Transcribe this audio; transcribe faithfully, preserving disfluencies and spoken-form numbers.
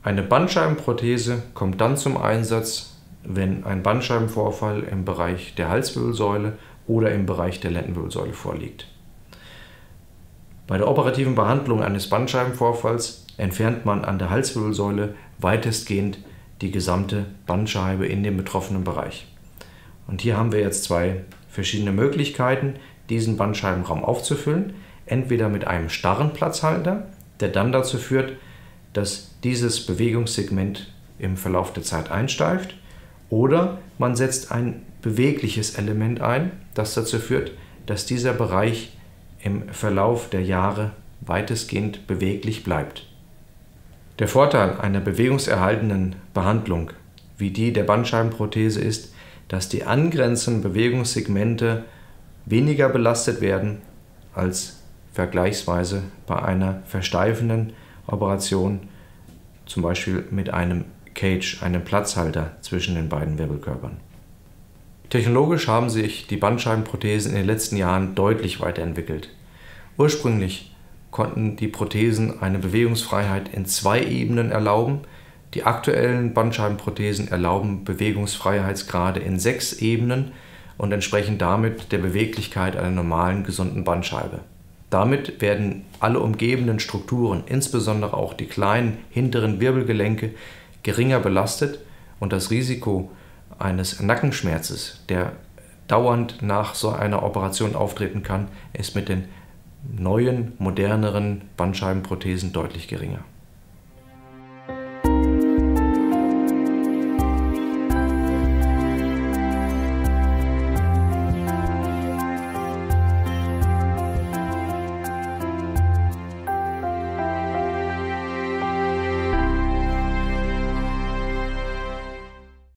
Eine Bandscheibenprothese kommt dann zum Einsatz, wenn ein Bandscheibenvorfall im Bereich der Halswirbelsäule oder im Bereich der Lendenwirbelsäule vorliegt. Bei der operativen Behandlung eines Bandscheibenvorfalls entfernt man an der Halswirbelsäule weitestgehend die gesamte Bandscheibe in dem betroffenen Bereich. Und hier haben wir jetzt zwei verschiedene Möglichkeiten, diesen Bandscheibenraum aufzufüllen. Entweder mit einem starren Platzhalter, der dann dazu führt, dass dieses Bewegungssegment im Verlauf der Zeit einsteift, oder man setzt ein bewegliches Element ein, das dazu führt, dass dieser Bereich im Verlauf der Jahre weitestgehend beweglich bleibt. Der Vorteil einer bewegungserhaltenden Behandlung wie die der Bandscheibenprothese ist, dass die angrenzenden Bewegungssegmente weniger belastet werden als vergleichsweise bei einer versteifenden Operation, zum Beispiel mit einem Cage, einem Platzhalter zwischen den beiden Wirbelkörpern. Technologisch haben sich die Bandscheibenprothesen in den letzten Jahren deutlich weiterentwickelt. Ursprünglich konnten die Prothesen eine Bewegungsfreiheit in zwei Ebenen erlauben. Die aktuellen Bandscheibenprothesen erlauben Bewegungsfreiheitsgrade in sechs Ebenen und entsprechen damit der Beweglichkeit einer normalen, gesunden Bandscheibe. Damit werden alle umgebenden Strukturen, insbesondere auch die kleinen hinteren Wirbelgelenke, geringer belastet und das Risiko eines Nackenschmerzes, der dauernd nach so einer Operation auftreten kann, ist mit den neuen, moderneren Bandscheibenprothesen deutlich geringer.